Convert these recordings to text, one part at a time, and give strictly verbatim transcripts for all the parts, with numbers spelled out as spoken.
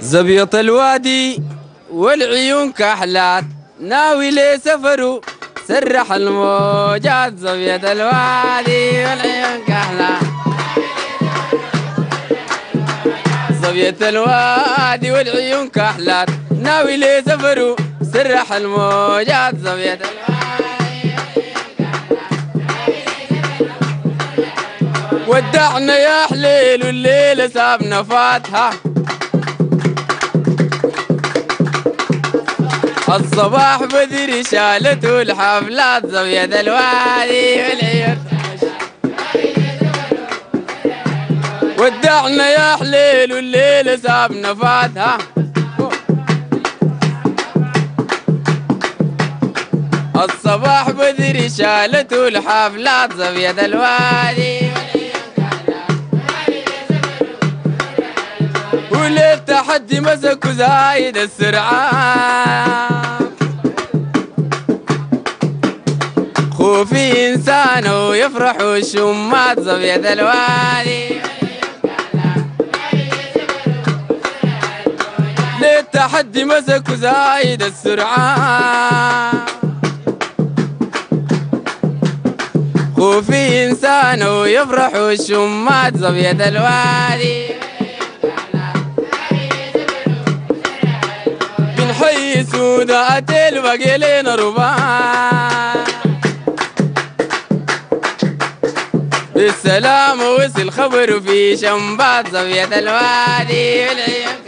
زبيط الوادي والعيون كحلات ناوي لي سفروا سرح الموجات. زبيط الوادي والعيون كحلات زبيط الوادي والعيون كحلات ناوي لي سفروا سرح الموجات. زبيط الوادي ودعنا يا حليل والليل سابنا فاتها. الصباح بدري شالته الحفلات. زبيط الوادي والعيون ودعنا يا حليل والليل سابنا فاتها. الصباح بدري شالته الحفلات. زبيط الوادي وللتحدي مسكوا زايد السرعان. خوفي انسان ويفرح الشمات. زبيط الوادي للتحدي مسكوا زايد السرعان. خوفي انسان ويفرح الشمات. زبيط الوادي بنحيي سودات البقيلين ربان. بالسلام وصل خبر في شمبات. زبيط الوادي والعيون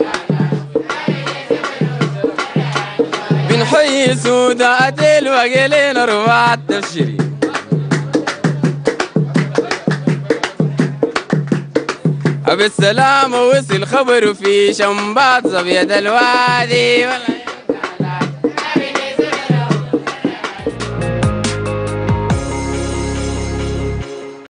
بنحيي سودات البقيلين ربان. تبشري بالسلام وصل خبر في شمبات. زبيط الوادي والعيون